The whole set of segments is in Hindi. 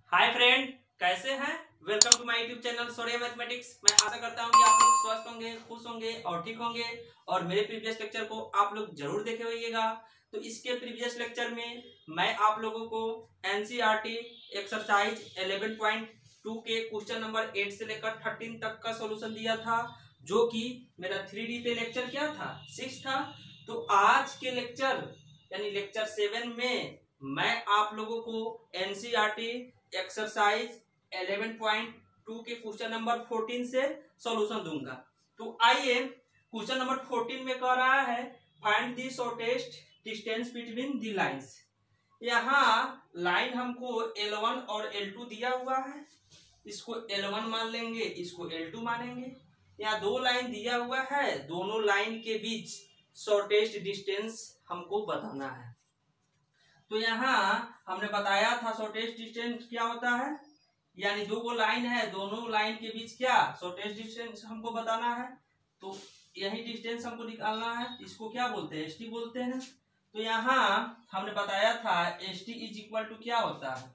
हाय फ्रेंड, कैसे हैं। Welcome to my YouTube channel सोरिया मैथमेटिक्स। मैं आशा करता हूं कि आप लोग स्वस्थ होंगे, खुश होंगे और ठीक होंगे। और मेरे प्रीवियस लेक्चर को आप लोग जरूर देखे होइएगा। तो इसके प्रीवियस लेक्चर में मैं आप लोगों को एनसीईआरटी एक्सरसाइज 11.2 के क्वेश्चन नंबर 8 से लेकर 13 तक का सॉल्यूशन दिया था, जो कि मेरा 3D पे लेक्चर क्या था, 6 था। तो आज के लेक्चर यानी लेक्चर 7 में मैं आप लोगों को एनसीईआरटी एक्सरसाइज 11.2 के क्वेश्चन नंबर 14 से सॉल्यूशन दूंगा। तो आइए, क्वेश्चन नंबर 14 में कह रहा है find the shortest distance between the lines. यहाँ लाइन हमको L1 और L2 दिया हुआ है, इसको L1 मान लेंगे, इसको L2 मानेंगे। यहाँ दो लाइन दिया हुआ है, दोनों लाइन के बीच शॉर्टेस्ट डिस्टेंस हमको बताना है। तो यहाँ हमने बताया था शॉर्टेस्ट डिस्टेंस क्या होता है, यानी दो को लाइन है, दोनों लाइन के बीच क्या शॉर्टेस्ट डिस्टेंस हमको बताना है। तो यही डिस्टेंस हमको निकालना है, इसको क्या बोलते हैं, एस टी बोलते हैं। तो यहाँ हमने बताया था S T is equal to क्या होता है,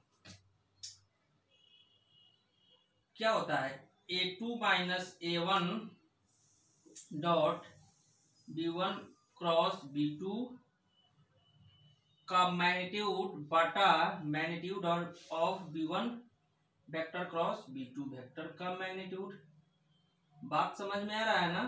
क्या होता है A2 minus A1 dot B1 cross B2 का मैग्नीट्यूड बटा magnitude of B1 vector cross B2 vector का मैग्नीट्यूड। बात समझ में आ रहा है ना।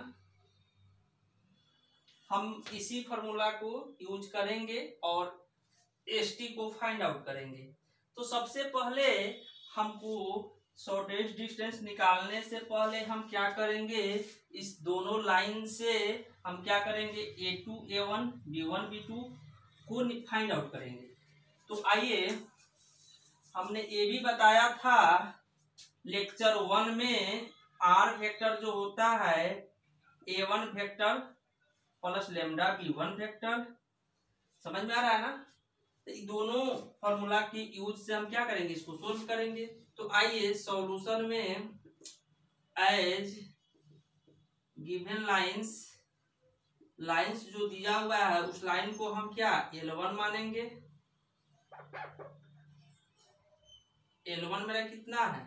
हम इसी फॉर्मूला को यूज करेंगे और एसटी को फाइंड आउट करेंगे। तो सबसे पहले हमको शॉर्टेस्ट डिस्टेंस निकालने से पहले हम क्या करेंगे, इस दोनों लाइन से हम क्या करेंगे, A2 A1 B1 B2 को फाइंड आउट करेंगे। तो आइए, हमने ये भी बताया था लेक्चर 1 में आर वेक्टर जो होता है A1 vector plus lambda B1 vector. समझ में आ रहा है ना। तो दोनों फॉर्मूला की यूज से हम क्या करेंगे, इसको सोल्व करेंगे। तो आइए सॉल्यूशन में एज गिवन लाइंस जो दिया हुआ है उस लाइन को हम क्या L1 मानेंगे। L1 मेरा कितना है,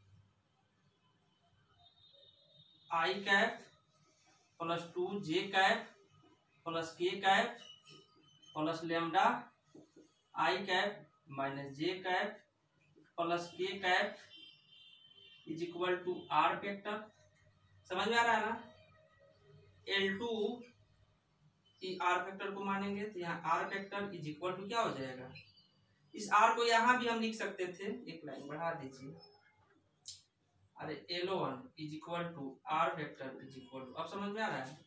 I cap plus 2 J cap plus K cap plus lambda I cap minus J cap plus K cap is equal to R vector. समझ में आ रहा है ना। L2 आर वेक्टर को मानेंगे तो यहाँ R vector is equal to क्या हो जाएगा, इस आर को यहाँ भी हम लिख सकते थे, एक लाइन बढ़ा दीजिए। अरे L1 is equal to R vector is equal to, अब समझ में आ रहा है।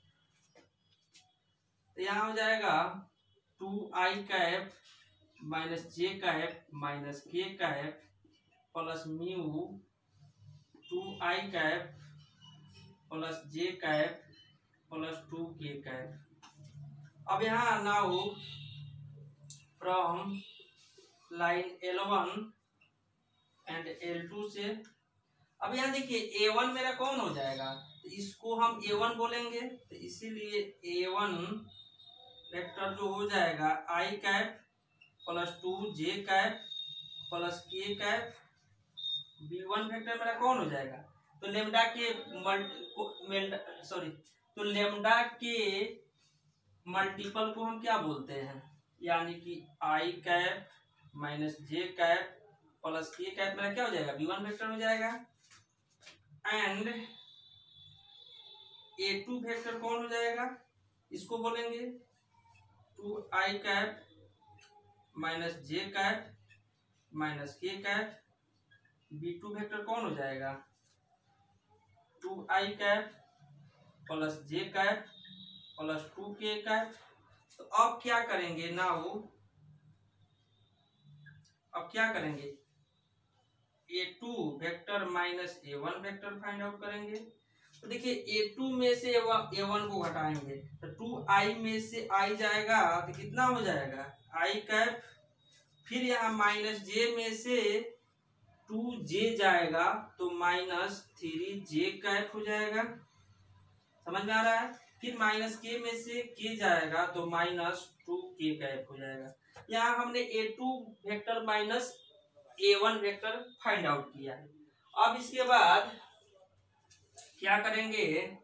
तो यहाँ हो जाएगा 2i कैप माइनस जे कैप माइनस के cap plus mu 2i cap plus जे कैप प्लस 2k कैप। अब यहाँ now from line L1 and L2 से, अब यहाँ देखिए A1 मेरा कौन हो जाएगा, तो इसको हम A1 बोलेंगे। तो इसीलिए A1 वेक्टर जो हो जाएगा आई कैप प्लस 2 जे cap plus K cap. B1 vector मेरा कौन हो जाएगा, तो लेमडा के तो लेमडा के मल्टीपल को हम क्या बोलते हैं, यानी कि I cap minus J cap plus K cap मेरा क्या हो जाएगा, B1 वेक्टर हो जाएगा। एंड A2 वेक्टर कौन हो जाएगा, इसको बोलेंगे 2i कैप माइनस जे कैप माइनस के कैप। B2 वेक्टर कौन हो जाएगा, 2i कैप प्लस जे कैप प्लस 2k कैप। तो अब क्या करेंगे नाउ, अब क्या करेंगे, A2 vector minus A1 vector find out करेंगे। तो देखिए A2 में से A1 को घटाएंगे तो 2i में से i जाएगा तो कितना हो जाएगा, i कैप। फिर यहाँ माइनस j में से 2j जाएगा तो माइनस 3j कैप हो जाएगा। समझ में आ रहा है। फिर माइनस k में से k जाएगा तो माइनस 2k कैप हो जाएगा। यहाँ हमने A2 vector minus A1 vector find out किया है। अब इसके बाद क्या करेंगे,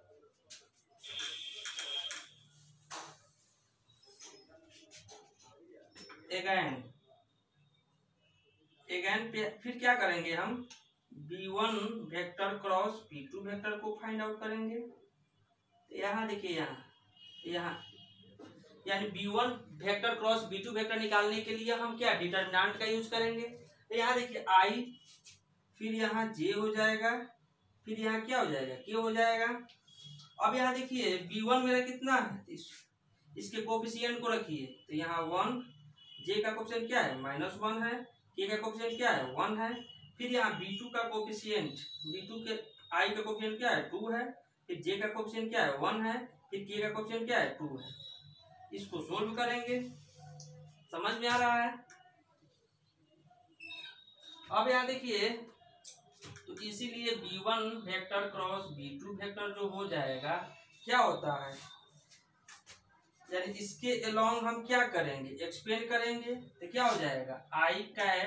अगेन फिर क्या करेंगे हम, B1 vector cross B2 vector को फाइंड आउट करेंगे। यहाँ देखिए, यहाँ यानी B1 vector cross B2 vector निकालने के लिए हम क्या डिटरमिनेंट का यूज करेंगे। तो यहाँ देखिए I, फिर यहाँ J हो जाएगा, फिर यहाँ क्या हो जाएगा, K हो जाएगा। अब यहाँ देखिए B1 मेरा कितना है, इसके कोफिशिएंट को रखिए, तो यहाँ 1, J का कोफिशिएंट क्या है -1 है, K का कोफिशिएंट क्या है 1 है। फिर यहाँ B2 का कोफिशिएंट, B2 के I का कोफिशिएंट क्या है 2 है, फिर J का कोफिशिएंट क्या है 1 है, फिर K का कोफिशिएंट क्या है 2 है। इसको सोल्व करेंगे, समझ में आ रहा है। अब यहाँ देखिए, तो इसीलिए B1 vector cross B2 vector जो हो जाएगा क्या होता है, यानी इसके अलोंग हम क्या करेंगे, एक्सपेंड करेंगे, तो क्या हो जाएगा I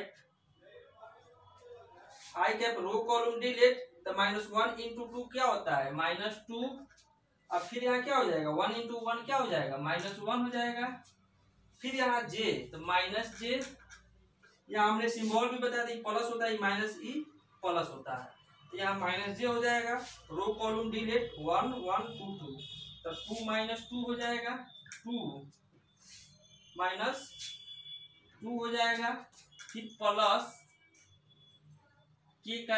cap row column delete, तो -1 × 2 क्या होता है -2। अब फिर यहाँ क्या हो जाएगा 1 × 1 क्या हो जाएगा -1 हो जाएगा। फिर यहाँ J, तो -J, यहाँ हमने सिंबल भी बता दी, प्लस होता है -E प्लस होता है, तो यहाँ -J हो जाएगा। रो कॉलम डिलीट 1 1 2 2, तो 2 - 2 हो जाएगा, 2 - 2 हो जाएगा। फिर प्लस K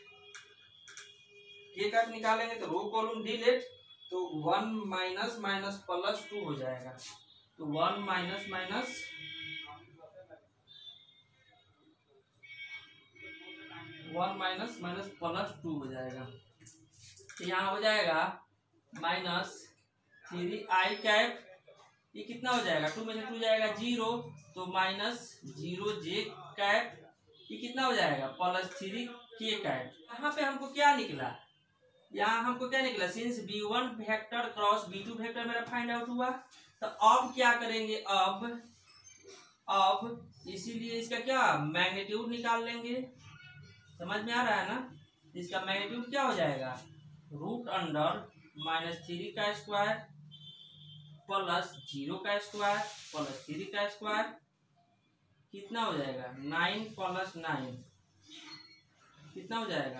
कैप निकालेंगे, तो रो कॉलम डिलीट, तो 1 - +2 हो जाएगा, तो 1 - +2 हो जाएगा। तो यहाँ हो जाएगा -3I कैप, ये कितना हो जाएगा 2 में से 2 जाएगा 0, तो -0J कैप, ये कितना हो जाएगा +3K कैप। यहाँ पे हमको क्या निकला, यहाँ हमको क्या निकला, since B1 vector cross B2 vector मेरा फाइंड आउट हुआ, तो अब क्या करेंगे, अब इसीलिए इसका क्या मैग्नीट्यूड निकाल लेंगे। समझ में आ रहा है ना, इसका मैग्नीट्यूड क्या हो जाएगा √3 का स्क्वायर +0 का स्क्वायर +3 का स्क्वायर, कितना हो जाएगा 9 + 9, कितना हो जाएगा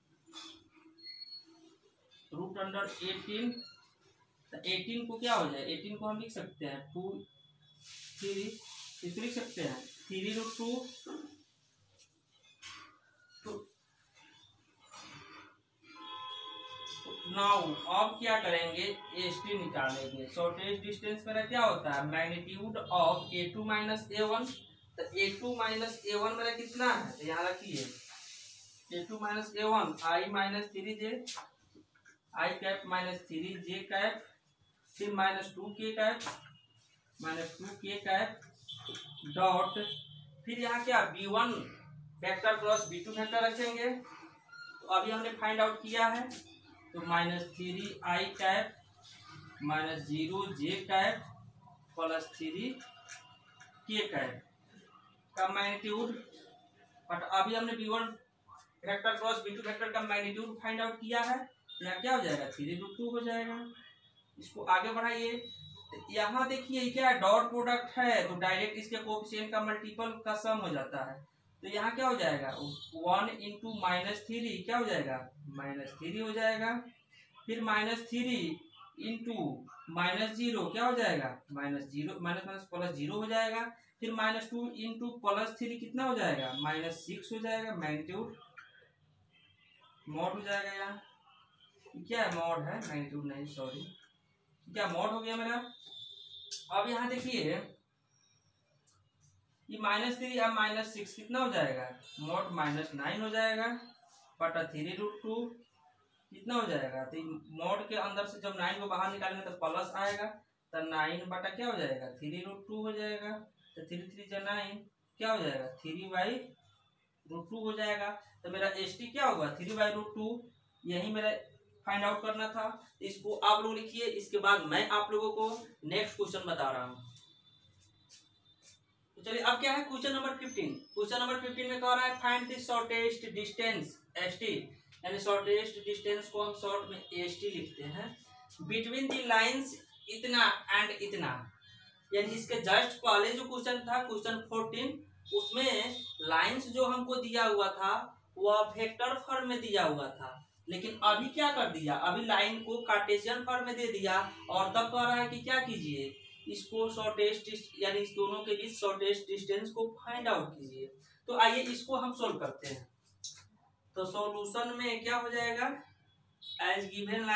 √18। तो 18 को क्या हो जाए, 18 को हम लिख सकते हैं 2 3, इसको लिख सकते हैं 3√2। नाउ अब क्या करेंगे, ST निकालेंगे। शॉर्टेज डिस्टेंस मेरा क्या होता है मैग्नीट्यूड ऑफ A2 - A1, तो A2 - A1 मेरा कितना है, तो यहाँ रखिए A2 - A1 I - 3J, I cap -3J cap, फिर -2K cap -2K cap dot, फिर यहाँ क्या B1 vector cross B2 vector रखेंगे। तो अभी हमने फाइंड आउट किया है, तो -3I cap -0J cap +3K cap का मैग्नीट्यूड। बट अभी हमने B1 vector cross B2 vector का मैग्नीट्यूड फाइंड आउट किया है, तो यहाँ क्या हो जाएगा 3√2 हो जाएगा। इसको आगे बढ़ाइए, यहाँ देखिए क्या डॉट प्रोडक्ट है, तो डायरेक्ट इसके कोएफिशिएंट का मल्टीपल का सम हो जाता है। तो यहाँ क्या हो जाएगा 1 × -3 क्या हो जाएगा -3 हो जाएगा। फिर -3 × -0 क्या हो जाएगा -0 +0 हो जाएगा। फिर -2 × +3 कितना हो जाएगा -6 हो जाएगा। मैग्नीट्यूड मॉड हो जाएगा, यहाँ क्या है मॉड है मैग्नीट्यूड नहीं, सॉरी क्या मॉड हो गया मेरा। अब यहाँ देखिए ये -3 अब -6 कितना हो जाएगा मॉड -9 हो जाएगा बटा 3√2 कितना हो जाएगा। तो मॉड के अंदर से जब 9 को बाहर निकालेंगे तो प्लस आएगा, तो 9 बटा क्या हो जाएगा 3√2 हो जाएगा। तो 3 3 जा 9 क्या हो जाएगा 3/√2 हो जाएगा। तो मेरा ST क्या होगा 3/√2, यही मेरा फाइंड आउट करना था। इसको आप लोग लिखिए, इसके बाद मैं आप लोगों को नेक्स्ट क्वेश्चन बता रहा हूँ। चलिए अब क्या है क्वेश्चन नंबर 15। क्वेश्चन नंबर 15 में कह रहा है find the shortest distance ST, यानी शॉर्टेस्ट डिस्टेंस को हम शॉर्ट में एसटी लिखते हैं, बिटवीन द लाइंस इतना एंड इतना। यानी इसके जस्ट पहले जो क्वेश्चन था क्वेश्चन 14, उसमें लाइंस जो हमको दिया हुआ था वह वेक्टर फॉर्म में दिया हुआ था, लेकिन अभी क्या कर दिया, अभी लाइन को कार्टेशियन फॉर्म में दे दिया और तब कह रहा है कि क्या कीजिए, इसको शॉर्टेस्ट यानी इस दोनों के बीच शॉर्टेस्ट डिस्टेंस को फाइंड आउट कीजिए। तो आइए इसको हम सोल्व करते हैं। तो सॉल्यूशन में क्या हो जाएगा, एज गिवन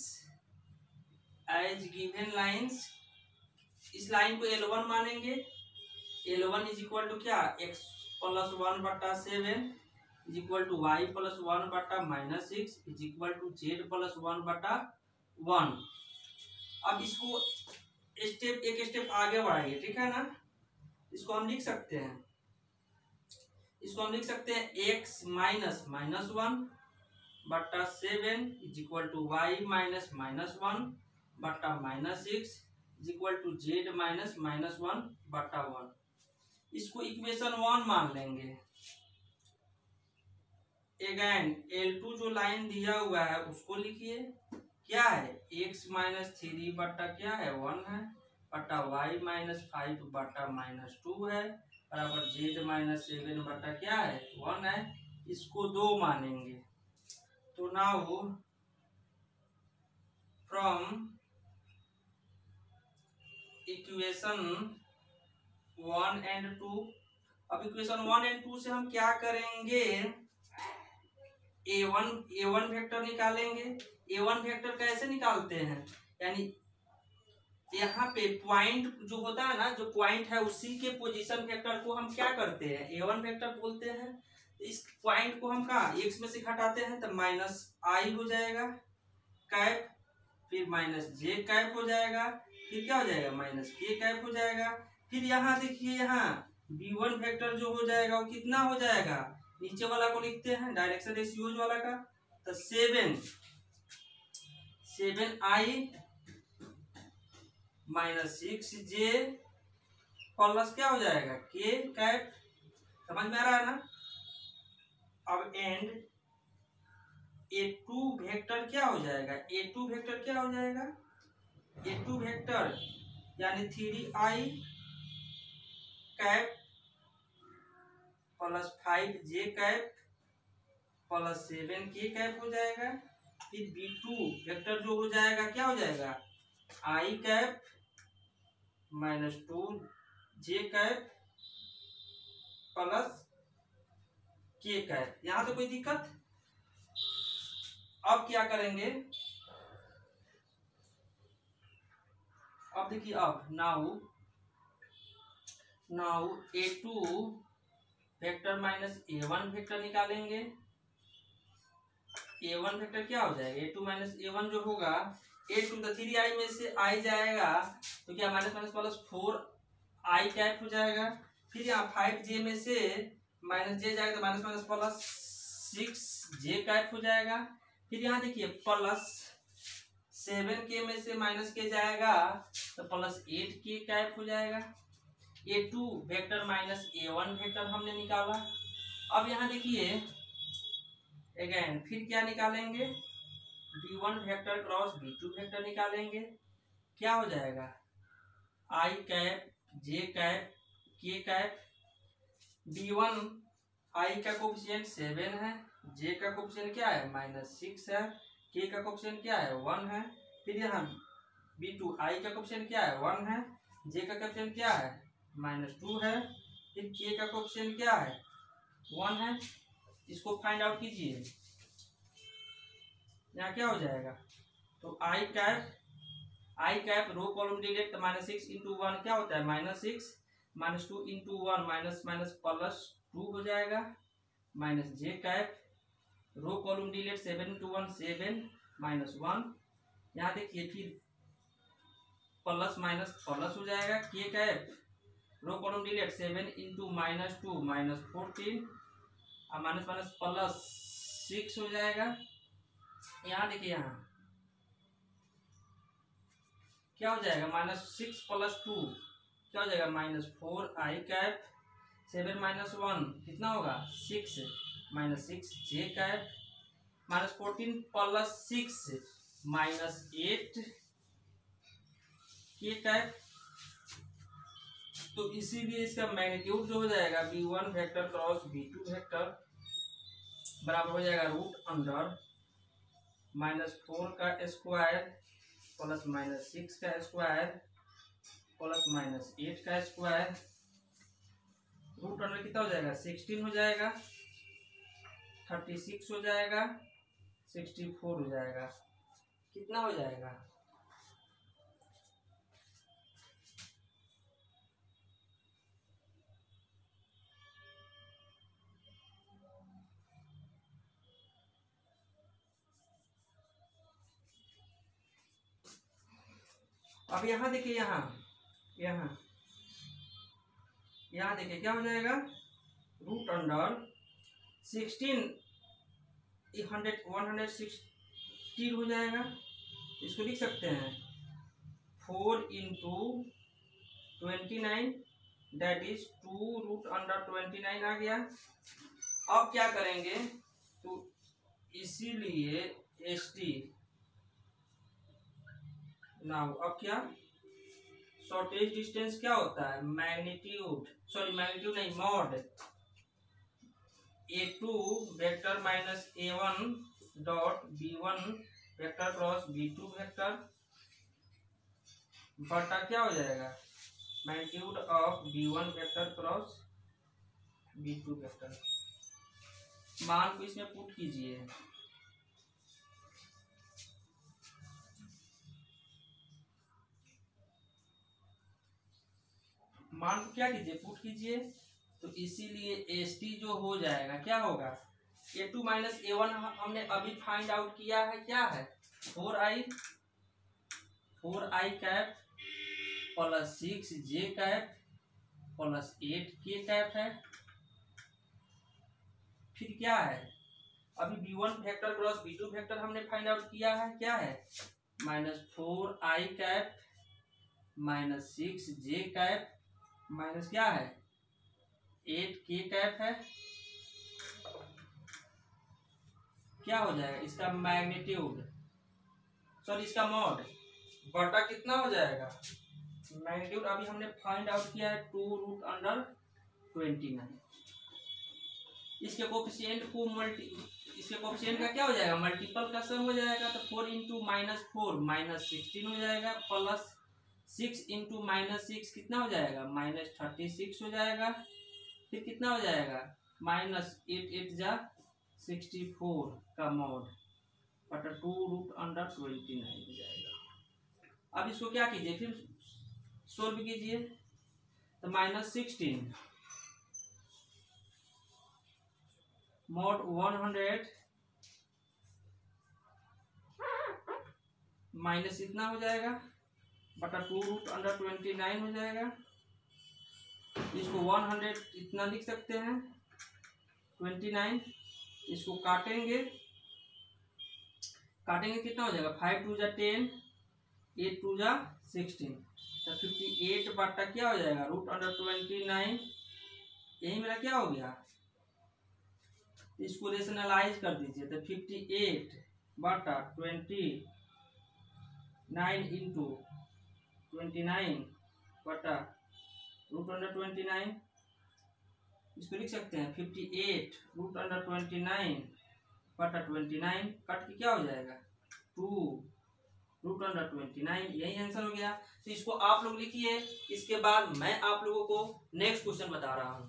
लाइंस, इस लाइन को L1 मानेंगे। L1 इज इक्वल टू क्या, x plus 1/7 is equal to y plus 1/-6 is equal to z plus 1/1। अब इसको एक स्टेप आगे बढ़ाइए, ठीक है ना। इसको हम लिख सकते हैं, x minus -1/7 is equal to y minus -1/-6 is equal to z minus -1/1। इसको इक्वेशन 1 मान लेंगे। अगेन L2 जो लाइन दिया हुआ है उसको लिखिए, क्या है x माइनस 3 बट्टा क्या है 1 है बट्टा y माइनस 5/-2 है बराबर z माइनस 7 बट्टा क्या है 1 है। इसको 2 मानेंगे। तो नाउ फ्रॉम इक्वेशन 1 एंड 2, अब इक्वेशन 1 एंड 2 से हम क्या करेंगे, A1 वेक्टर निकालेंगे। A1 वेक्टर कैसे निकालते हैं, यानी यहाँ पे पॉइंट जो होता है ना, जो पॉइंट है उसी के पोजीशन वेक्टर को हम क्या करते हैं A1 वेक्टर बोलते हैं। इस पॉइंट को हम कहाँ x में से घटाते हैं तो माइनस आई हो जाएगा कैप, फिर माइनस जे कैप हो जाएगा, फिर क्या हो जाएगा माइनस के कैप हो जाएगा। फिर यहाँ देखिए, यहाँ B1 वेक्टर जो हो जाएगा वो कितना हो जाएगा, नीचे वाला को लिखते हैं डायरेक्शन रेशियोज वाला का, तो 7i माइनस 6j प्लस क्या हो जाएगा के कैप। समझ में आ रहा है ना। अब एंड A2 वेक्टर क्या हो जाएगा, A2 वेक्टर क्या हो जाएगा, A2 वेक्टर यानी 3i cap plus 5j cap plus 7k cap हो जाएगा। फिर B2 वेक्टर जो हो जाएगा क्या हो जाएगा, i cap minus 2j cap plus k cap. यहाँ तो कोई दिक्कत। अब क्या करेंगे, अब देखिए, अब now A2 vector minus A1 vector निकालेंगे। A1 वेक्टर क्या हो जाएगा, A2 माइनस A1 जो होगा, A2 तो 3i में से i जाएगा तो क्या minus minus plus 4i cap हो जाएगा। फिर यहाँ 5j में से माइनस j जाएगा तो minus minus plus 6j cap हो जाएगा। फिर यहाँ देखिए प्लस 7k में से माइनस k जाएगा तो प्लस 8k कैप हो जाएगा। A2 vector minus A1 vector हमने निकाला। अब यहाँ देखिए अगेन फिर क्या निकालेंगे, B1 vector cross B2 vector निकालेंगे। क्या हो जाएगा, I cap J cap K cap. B1 I का कोफिशिएंट 7 है, J का कोफिशिएंट क्या है -6 है, K का कोफिशिएंट क्या है 1 है। फिर यहाँ B2 I का कोफिशिएंट क्या है 1 है, J का कोफिशिएंट क्या है -2 है, फिर K का कोफिशिएंट क्या है 1 है। इसको फाइंड आउट कीजिए। यहाँ क्या हो जाएगा, तो I cap row column direct -6 into 1 क्या होता है -6, -2 इंटू 1 माइनस माइनस प्लस 2 हो जाएगा, minus J cap row column delete 7 into 1 7 -1। यहाँ देखिए फिर प्लस माइनस प्लस हो जाएगा, K cap row column delete 7 into -2 -14 और माइनस माइनस प्लस 6 हो जाएगा। यहाँ देखिए यहाँ क्या हो जाएगा -6 + 2 क्या हो जाएगा -4i कैप 7 - 1 कितना होगा 6 -6 j कैप -14 + 6 -8 k कैप। तो इसीलिए इसका मैग्नीट्यूड जो हो जाएगा v1 vector cross v2 vector बराबर हो जाएगा √(-4 का स्क्वायर प्लस -6 का स्क्वायर प्लस -8 का स्क्वायर। √अंडर कितना हो जाएगा 16 हो जाएगा, 36 हो जाएगा, 64 हो जाएगा। कितना हो जाएगा अब यहाँ देखिए, यहाँ देखिए क्या हो जाएगा √अंडर 16 116 हो जाएगा। इसको लिख सकते हैं 4 × 29 दैट इज 2√29 आ गया। अब क्या करेंगे तो इसीलिए ST नाउ अब क्या शॉर्टेज डिस्टेंस क्या होता है मैग्नीट्यूड नहीं mod A2 vector -A1 dot B1 vector cross B2 vector बटा क्या हो जाएगा magnitude of B1 vector cross B2 vector. मान को इसमें पुट कीजिए, मान को क्या कीजिए पुट कीजिए। तो इसीलिए ST जो हो जाएगा क्या होगा A2 - A1 हमने अभी फाइंड आउट किया है, क्या है 4i cap plus 6j cap plus 8k cap है। फिर क्या है अभी B1 vector cross B2 vector हमने फाइंड आउट किया है, क्या है -4i cap -6j cap minus क्या है 8k कैप है। क्या हो जाएगा इसका मैग्नीट्यूड इसका मॉड बटा कितना हो जाएगा मैग्नीट्यूड अभी हमने फाइंड आउट किया है 2√29। इसके कोफिशिएंट का क्या हो जाएगा मल्टीपल का सम हो जाएगा। तो 4 × -4 -16 हो जाएगा प्लस 6 × -6 कितना हो जाएगा -36 हो जाएगा। फिर कितना हो जाएगा -8 जा 64 का मॉड बटा 2√29 हो जाएगा। अब इसको क्या कीजिए फिर सोल्व कीजिए। तो -16 मॉड 100 माइनस इतना हो जाएगा बटा 2√29 हो जाएगा। इसको 100 इतना लिख सकते हैं 29। इसको काटेंगे कितना हो जाएगा 5 × 2 = 10 8 × 2 = 16 तो 58 बटा क्या हो जाएगा √29। यही मेरा क्या हो गया। इसको रेशनलाइज कर दीजिए तो 58 बटा 29 × 29 बटा √29। इसको लिख सकते हैं 58 √29 बटा 29 कट के क्या हो जाएगा 2√29। यही आंसर हो गया। तो इसको आप लोग लिखिए। इसके बाद मैं आप लोगों को नेक्स्ट क्वेश्चन बता रहा हूं।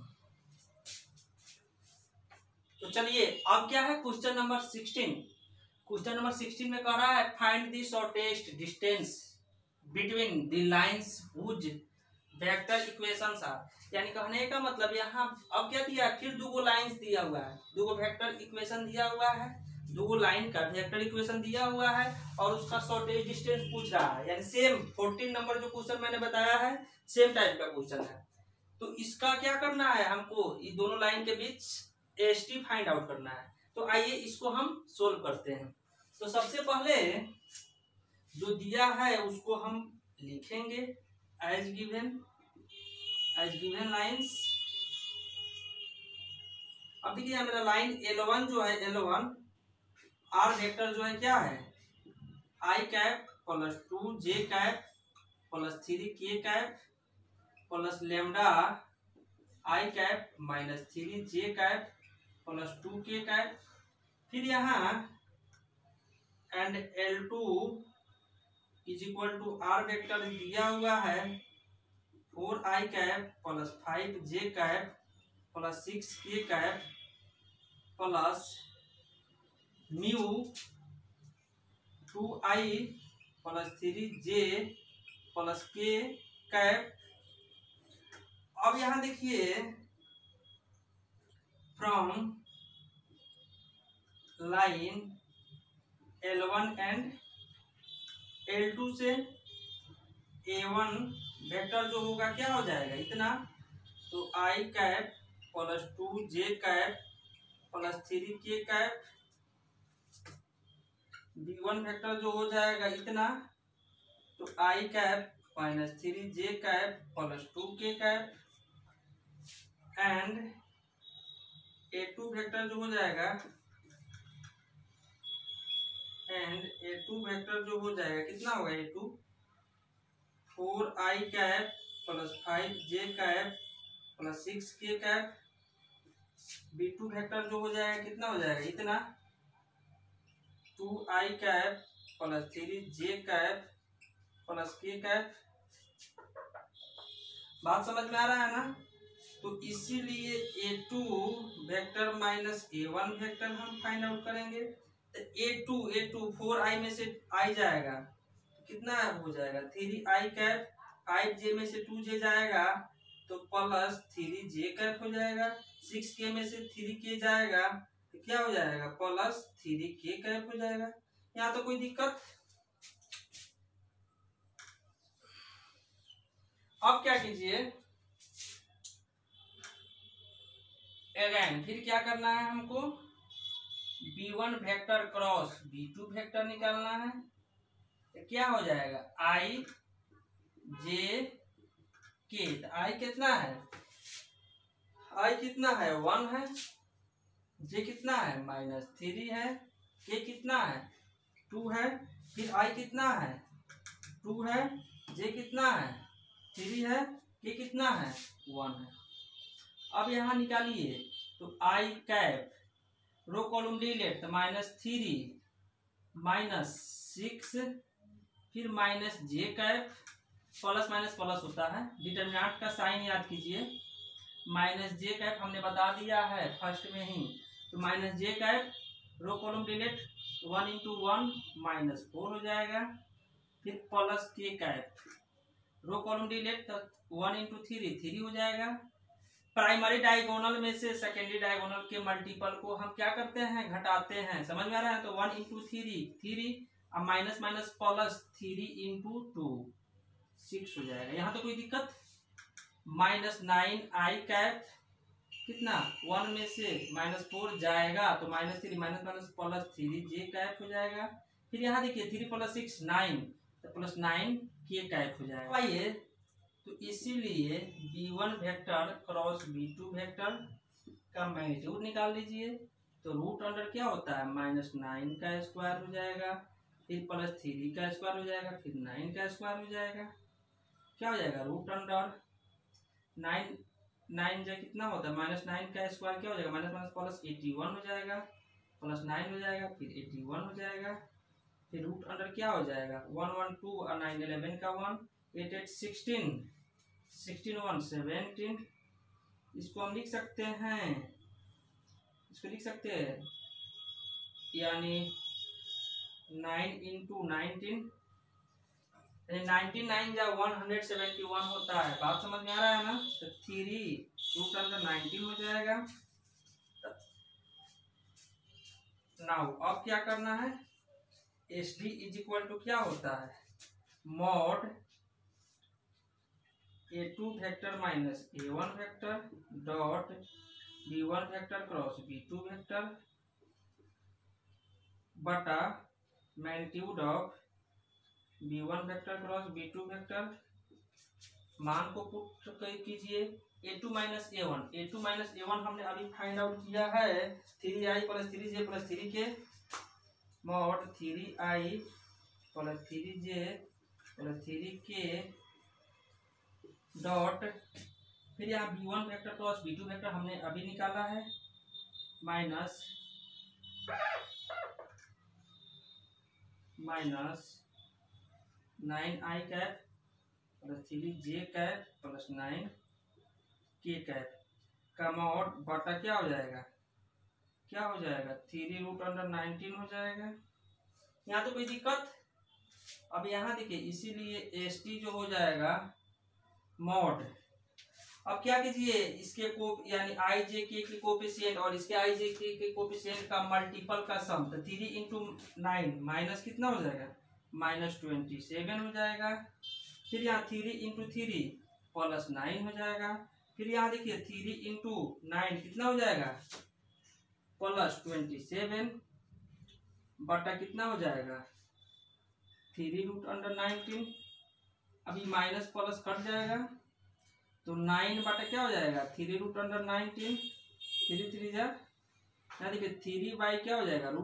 तो चलिए अब क्या है क्वेश्चन नंबर 16। क्वेश्चन नंबर 16 में कह रहा है find the shortest distance between the lines whose vector equations are. यानी कहने का मतलब यहाँ अब क्या दिया फिर दो लाइंस दिया हुआ है, दो वेक्टर इक्वेशन दिया हुआ है, दो लाइन का वेक्टर इक्वेशन दिया हुआ है और उसका शॉर्टेज डिस्टेंस पूछ रहा है। यानी सेम 14 नंबर जो क्वेश्चन मैंने बताया है सेम टाइप का क्वेश्चन है। तो इसका क्या करना है हमको इस दोनों लाइन के बीच ST फाइंड आउट करना है। तो आइए इसको हम सोल्व करते हैं। तो सबसे पहले जो दिया है उसको हम लिखेंगे as given as given lines. अब देखिए मेरा लाइन L1 जो है, L1 आर वेक्टर जो है क्या है, I cap plus 2 J cap plus 3 K cap plus lambda I cap minus 3 J cap plus 2 K cap. फिर यहाँ and L2 is equal to R vector दिया हुआ है 4 I cap plus 5 J cap plus 6 K cap plus mu 2 I plus 3 J plus K cap. अब यहां देखिए from line L1 and L2 से A1 वेक्टर जो होगा क्या हो जाएगा इतना, तो आई कैप प्लस 2 जे cap plus 3 K cap. B1 vector जो हो जाएगा इतना, तो आई cap minus 3 J cap plus 2 K cap. And A2 vector जो हो जाएगा, कितना होगा A2, 4 I cap plus 5 J cap plus 6 K cap. B2 vector जो हो जाएगा कितना हो जाएगा इतना, 2 I cap plus 3 J cap plus K cap. बात समझ में आ रहा है ना। तो इसीलिए A2 vector minus A1 vector हम फाइंड आउट करेंगे। तो A2 4 आई में से आई जाएगा, कितना हो जाएगा 3 आई कैप, 5 जे में से 2 जे जाएगा तो प्लस 3 जे कैप हो जाएगा, 6 के में से 3 के जाएगा तो क्या हो जाएगा प्लस 3 के कैप हो जाएगा। यहाँ तो कोई दिक्कत। अब क्या कीजिए, अगेन फिर क्या करना है हमको, B1 vector cross B2 vector निकालना है। तो क्या हो जाएगा आई जे के, तो आई कितना है, आई कितना है 1 है, जे कितना है माइनस 3 है, के कितना है 2 है, फिर आई कितना है 2 है, जे कितना है 3 है, के कितना है 1 है। अब यहाँ निकालिए तो आई कैप रो कॉलम डिलीट तो -3 -6 फिर माइनस जे कैप, प्लस माइनस प्लस होता है, डिटरमिनेंट का साइन याद कीजिए। माइनस जे कैप हमने बता दिया है फर्स्ट में ही, तो माइनस जे कैप रो कॉलम डिलीट 1 × 1 -4 हो जाएगा। फिर plus K cap row column delete तो 1 × 3 हो जाएगा। प्राइमरी डायगोनल में से सेकेंडरी डायगोनल के मल्टीपल को हम क्या करते हैं घटाते हैं, समझ में आ रहा है। तो 1 × 3 अब माइनस माइनस प्लस 3 × 2 6 हो जाएगा। यहाँ तो कोई दिक्कत। -9 आई कैप कितना 1 में से -4 जाएगा तो -3 minus minus plus 3 J cap हो जाएगा। फिर यहाँ देखिए 3 + 6 9 तो +9 के कैप हो जाएगा। आइए तो इसीलिए B1 vector cross B2 vector का मैग्नीट्यूड निकाल लीजिए। तो रूट अंडर क्या होता है -9 का स्क्वायर हो जाएगा, फिर +3 का स्क्वायर हो जाएगा, फिर 9 का स्क्वायर हो जाएगा। क्या हो जाएगा रूट अंडर 9 जो कितना होता है -9 का स्क्वायर क्या हो जाएगा माइनस प्लस 81 हो जाएगा, +9 हो जाएगा, फिर 81 हो जाएगा। फिर रूट अंडर क्या हो जाएगा 1 1 2 और 9 11 का 1 8 8 16 16 1 17। इसको हम लिख सकते हैं, यानी 9 × 19 99 या 171 होता है। बात समझ में आ रहा है ना। तो 3 रूट अंडर 19 हो जाएगा। नाउ अब क्या करना है, SD इज इक्वल टू क्या होता है mod A2 vector minus A1 vector dot B1 vector cross B2 vector बटा magnitude of B1 vector cross B2 vector मान को पुट कीजिए a2 माइनस a1 हमने अभी फाइंड आउट किया है 3i plus 3j plus 3k mod 3i plus 3j plus 3k dot फिर यहाँ b1 vector cross b2 vector हमने अभी निकाला है minus 9i cap plus 3j cap plus 9k cap का मॉड बटा क्या हो जाएगा 3√19 हो जाएगा। यहाँ तो कोई दिक्कत। अब यहाँ देखिए इसीलिए एस टी जो हो जाएगा मॉड। अब क्या कीजिए इसके को यानी आई जे के कोफिशिएंट और इसके आई जे के कोफिशिएंट का मल्टीपल का सम तो 3 इंटू 9 माइनस कितना हो जाएगा -27 हो जाएगा। फिर यहाँ 3 इंटू 3 प्लस 9 हो जाएगा। फिर यहाँ देखिए 3 इंटू 9 कितना हो जाएगा +27 बटा कितना हो जाएगा 3√19। अभी माइनस प्लस कट जाएगा तो 9 बटा क्या हो जाएगा 3√19 3 3 जा यहाँ देखिए 3 बाई क्या हो जाएगा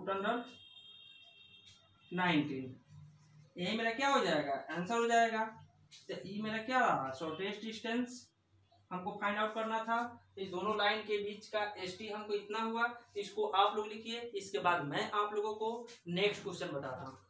√19। यही मेरा क्या हो जाएगा आंसर हो जाएगा। तो ये मेरा क्या रहा शॉर्टेस्ट डिस्टेंस हमको फाइंड आउट करना था। इस दोनों लाइन के बीच का एसटी हमको इतना हुआ। इसको आप लोग लिखिए। इसके बाद मैं आप लोगों को नेक्स्ट क्वेश्चन बता रहा हूँ।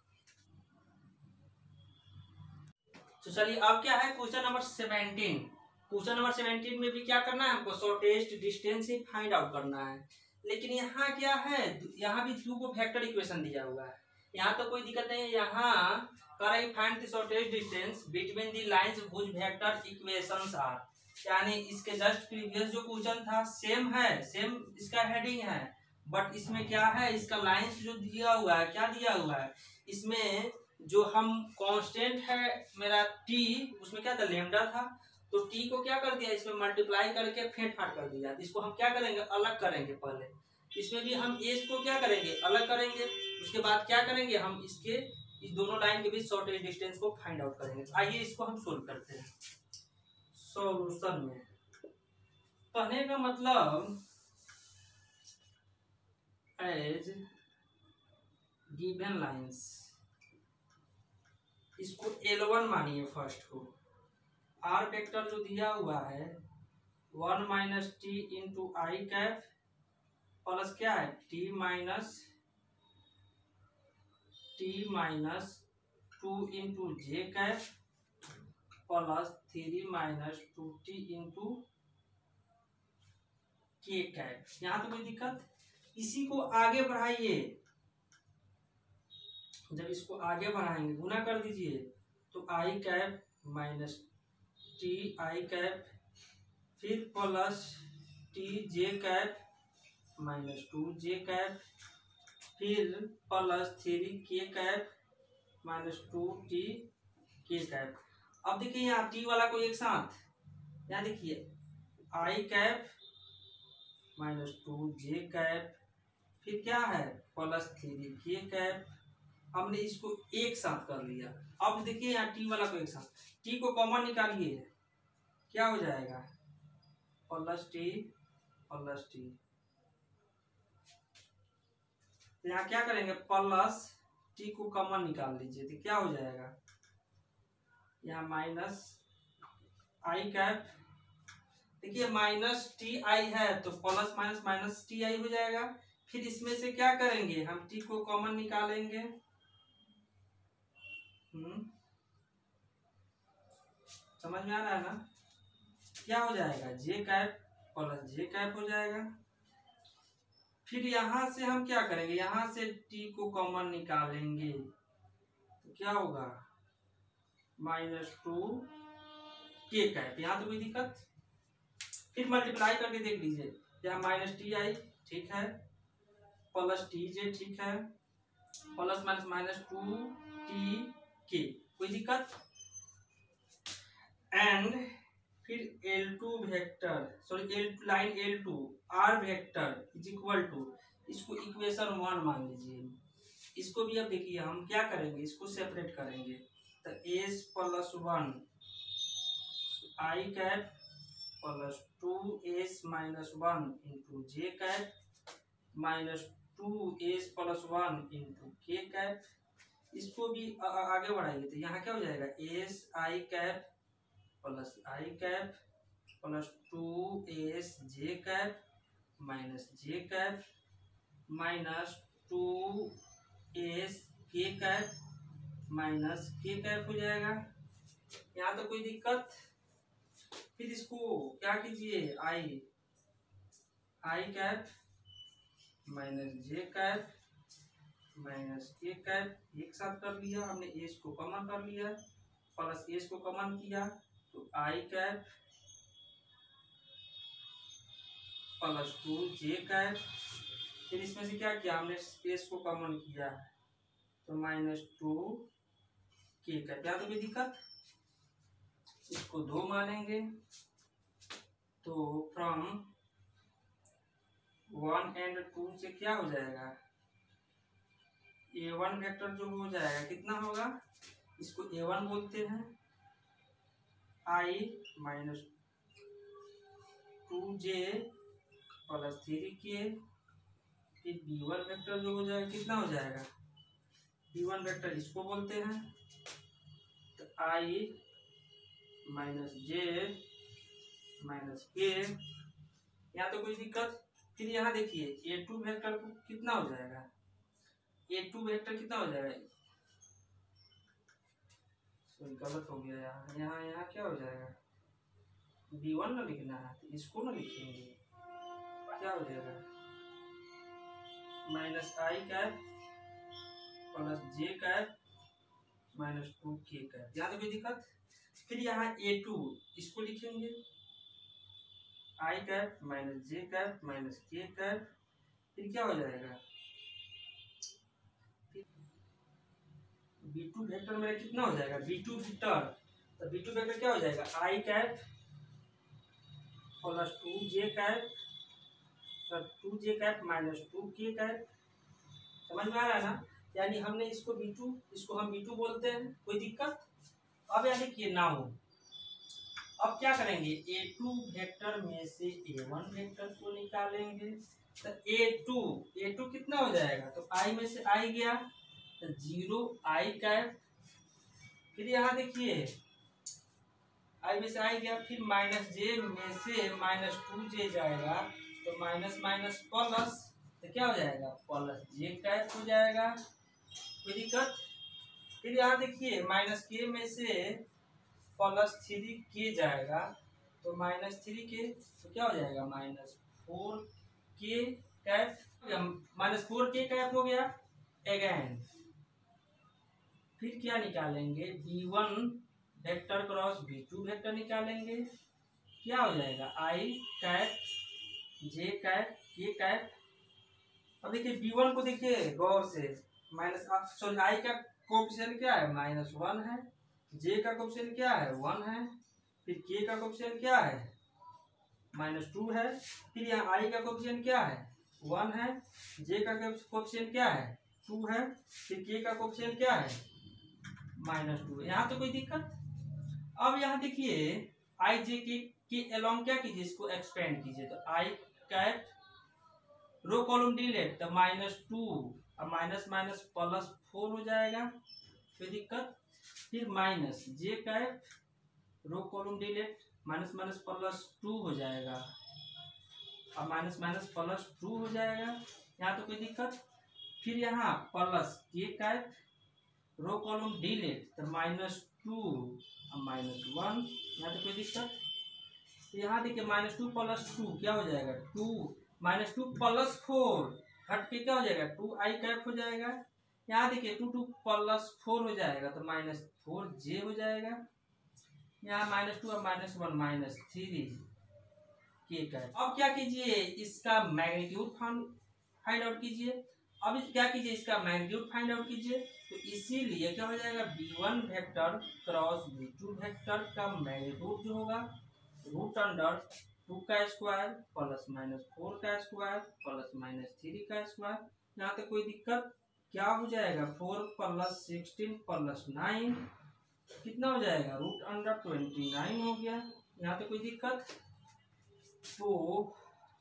तो चलिए अब क्या है क्वेश्चन नंबर 17। क्वेश्चन नंबर 17 में भी क्या करना है हमको शॉर्टेस्ट डिस्टेंस ही फाइंड आउट करना है। लेकिन यहाँ क्या है यहाँ भी दो को वेक्टर इक्वेशन दिया हुआ है। यहाँ तो कोई दिक्कत नहीं है। यहाँ कर find the shortest distance between the lines which vector equations are. यानी इसके जस्ट प्रीवियस जो क्वेश्चन था सेम है, सेम इसका हेडिंग है, बट इसमें क्या है इसका लाइंस जो दिया हुआ है क्या दिया हुआ है इसमें जो हम कांस्टेंट है मेरा टी उसमें क्या था लैम्डा था। तो टी को क्या कर दिया इसमें मल्टीप्लाई करके फेंट फाट कर दिया। इसको हम क्या करेंगे अलग करेंगे। पहले इसमें भी हम एज को क्या करेंगे अलग करेंगे। उसके बाद क्या करेंगे हम इसके इस दोनों लाइन के बीच शॉर्टेस्ट डिस्टेंस को फाइंड आउट करेंगे। आइए इसको हम सोल्व करते हैं। सॉल्यूशन में कहने का मतलब एज गिवन लाइंस इसको L1 मानिए। फर्स्ट को आर वेक्टर जो दिया हुआ है 1 minus T into I cap plus क्या है टी माइनस 2 इंटू जे cap plus 3 minus 2t into के कैप। यहाँ तो कोई दिक्कत। इसी को आगे बढ़ाइए। जब इसको आगे बढ़ाएंगे गुना कर दीजिए तो आई cap minus T I cap फिर plus T J cap minus 2 जे कैप फिर plus 3 K cap minus 2 T K cap. अब देखिए यहाँ टी वाला को एक साथ यहाँ देखिए I cap minus 2 J cap फिर क्या है प्लस 3 के कैप। हमने इसको एक साथ कर लिया। अब देखिए यहाँ टी वाला को एक साथ टी को कॉमन निकालिए क्या हो जाएगा प्लस टी। यहाँ क्या करेंगे प्लस टी को कॉमन निकाल लीजिए तो क्या हो जाएगा यहाँ माइनस आई कैप। देखिए माइनस टी आई है तो plus minus minus T I हो जाएगा। फिर इसमें से क्या करेंगे हम टी को कॉमन निकालेंगे। समझ में आ रहा है ना। क्या हो जाएगा जे कैप प्लस जे कैप हो जाएगा। फिर यहां से हम क्या करेंगे यहां से टी को कॉमन निकालेंगे तो क्या होगा -2 के कैप। यहाँ तो कोई दिक्कत। फिर मल्टीप्लाई करके देख लीजिए यहाँ माइनस टी आई ठीक है प्लस टी जे ठीक है प्लस माइनस -2 टी के कोई दिक्कत। एंड फिर L2 vector sorry line L2 R vector is equal to इसको इक्वेशन 1 मान लीजिए। इसको भी अब देखिए हम क्या करेंगे इसको सेपरेट करेंगे तो s plus 1 i cap plus 2s minus 1 into J cap minus 2s plus 1 into के कैप। इसको भी आगे बढ़ाइए तो यहाँ क्या हो जाएगा, s i cap plus i cap plus 2s j cap minus J cap minus 2s k cap minus के कैप हो जाएगा। यहाँ तो कोई दिक्कत। फिर इसको क्या कीजिए, i cap minus J cap minus के कैप एक साथ कर लिया हमने, एस को कॉमन कर लिया प्लस एस को कॉमन किया तो आई कैप प्लस 2 जे कैप। फिर इसमें से क्या किया हमने, एस को कॉमन किया तो माइनस 2 के कैप। यहाँ तो कोई दिक्कत, इसको 2 मानेंगे तो फ्रॉम 1 एंड 2 से क्या हो जाएगा, a1 वेक्टर जो हो जाएगा कितना होगा, इसको a1 बोलते हैं, i minus 2j plus 3k। फिर b1 वेक्टर जो हो जाएगा कितना हो जाएगा, b1 वेक्टर इसको बोलते हैं तो i minus j minus k। यहाँ तो कोई दिक्कत। फिर यहाँ देखिए a2 वेक्टर कितना हो जाएगा, a2 वेक्टर कितना हो जाएगा, गलत हो गया यहाँ, यहाँ क्या हो जाएगा, b1 ना लिखना है तो इसको ना लिखेंगे, क्या हो जाएगा माइनस आई कैप प्लस जे कैप माइनस 2k कैप। यहाँ तो कोई दिक्कत। फिर यहाँ a2 इसको लिखेंगे i cap minus J cap minus के कैप। फिर क्या हो जाएगा, b2 वेक्टर मेरा कितना हो जाएगा, b2 वेक्टर, तो b2 वेक्टर क्या हो जाएगा, आई cap plus 2j cap plus 2j cap minus 2k cap. समझ में आ रहा है ना, यानी हमने इसको b2, इसको हम b2 बोलते हैं, कोई दिक्कत। अब यानी कि ना हो, अब क्या करेंगे, a2 वेक्टर में से a1 वेक्टर को निकालेंगे तो a2 कितना हो जाएगा, तो i में से i गया तो 0 i कैप। फिर यहाँ देखिए i में से i गया, फिर माइनस j में से माइनस 2j जाएगा तो माइनस माइनस प्लस तो क्या हो जाएगा, प्लस j कैप हो जाएगा, कोई दिक्कत। फिर यहाँ देखिए माइनस k में से प्लस 3k जाएगा तो माइनस 3k तो क्या हो जाएगा, minus 4k cap, minus 4k cap हो गया अगेन। फिर क्या निकालेंगे, b1 vector cross b2 vector निकालेंगे, क्या हो जाएगा, i cap j cap k cap. अब देखिए b1 को देखिए गौर से, माइनस सॉरी i का कोएफिशिएंट क्या है, -1 है, j का कोएफिशिएंट क्या है 1 है, फिर k का कोएफिशिएंट क्या है -2 है, फिर यहाँ i का कोएफिशिएंट क्या है 1 है, j का कोएफिशिएंट क्या है 2 है, फिर k का कोएफिशिएंट क्या है -2। यहाँ तो कोई दिक्कत। अब यहाँ देखिए i j के अलोंग क्या कीजिए, इसको एक्सपेंड कीजिए तो i cap row column delete तो -2 अब माइनस माइनस प्लस 4 हो जाएगा, कोई दिक्कत। फिर माइनस जे cap row column delete minus minus plus 2 हो जाएगा, अब माइनस माइनस प्लस 2 हो जाएगा, यहाँ तो कोई दिक्कत। फिर यहाँ plus K cap row column delete तो -2 अब -1, यहाँ तो कोई दिक्कत। यहाँ देखिए -2 प्लस 2 क्या हो जाएगा 2, -2 प्लस 4 हट के क्या हो जाएगा 2i कैप हो जाएगा। यहाँ देखिए 2 प्लस 4 हो जाएगा तो -4j हो जाएगा। यहाँ -2 और -1 -3 के कैप। अब क्या कीजिए, इसका मैग्नीट्यूड फाइंड आउट कीजिए। अब क्या कीजिए, इसका मैग्नीट्यूड फाइंड आउट कीजिए तो इसीलिए क्या हो जाएगा, b1 vector cross b2 vector का मैग्नीट्यूड जो होगा √2 का स्क्वायर प्लस -4 का स्क्वायर प्लस -3 का स्क्वायर। यहाँ तक कोई दिक्कत। क्या हो जाएगा 4 प्लस 16 प्लस 9 कितना हो जाएगा √29 हो गया। यहाँ पे कोई दिक्कत? तो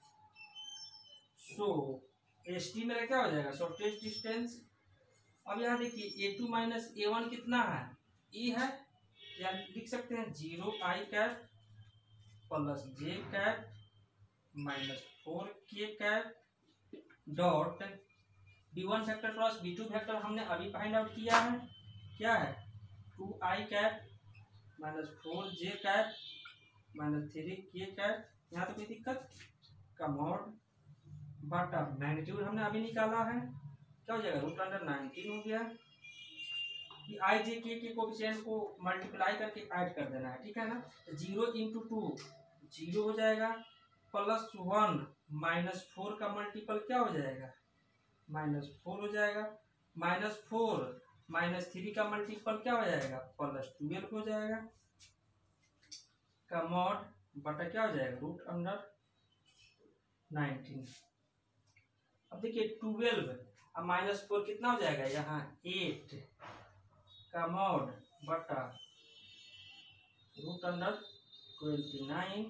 एस टी मेरा क्या हो जाएगा? Shortest distance. अब यहाँ देखिए A2 माइनस A1 कितना है? ई है, या लिख सकते हैं 0i cap plus j cap minus 4k cap dot b1 factor cross b2 factor हमने अभी फाइंड आउट किया है, क्या है? 2i cap minus 4j cap minus 3k cap. यहाँ तो कोई दिक्कत? का मॉड बटा मैग्नीट्यूड हमने अभी निकाला है, क्या हो जाएगा? रूट अंडर 19 हो गया। कि आई जे के कोफिशिएंट को मल्टीप्लाई करके ऐड कर देना है, ठीक है ना? 0 इंटू 2 0 हो जाएगा, प्लस 1 माइनस 4 का मल्टीपल क्या हो जाएगा? माइनस 4 हो जाएगा, माइनस 4 माइनस 3 का मल्टीपल क्या हो जाएगा? प्लस 12 हो जाएगा। का मॉड बटा क्या हो जाएगा? Root under 19। अब देखिए 12 अब माइनस 4 कितना हो जाएगा? यहाँ 8 का मॉड बटा रूट अंडर 29।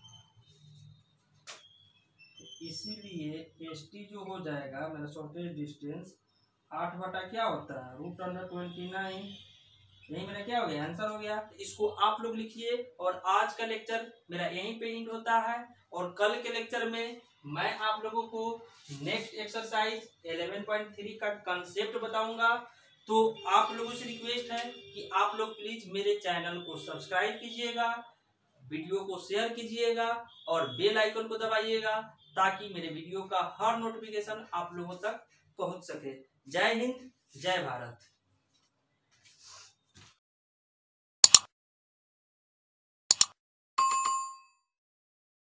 इसीलिए एस टी जो हो जाएगा मेरा शॉर्टेज डिस्टेंस 8 बटा क्या होता है? Root under 29। यही मेरा क्या हो गया? आंसर हो गया। तो इसको आप लोग लिखिए। और आज का लेक्चर मेरा यहीं पे एंड होता है, और कल के लेक्चर में मैं आप लोगों को नेक्स्ट एक्सरसाइज 11.3 का कंसेप्ट बताऊंगा। तो आप लोगों से रिक्वेस्ट है कि आप लोग प्लीज मेरे चैनल को सब्सक्राइब कीजिएगा, वीडियो को शेयर कीजिएगा और बेल आइकन को दबाइएगा, ताकि मेरे वीडियो का हर नोटिफिकेशन आप लोगों तक पहुंच सके। जय हिंद, जय भारत।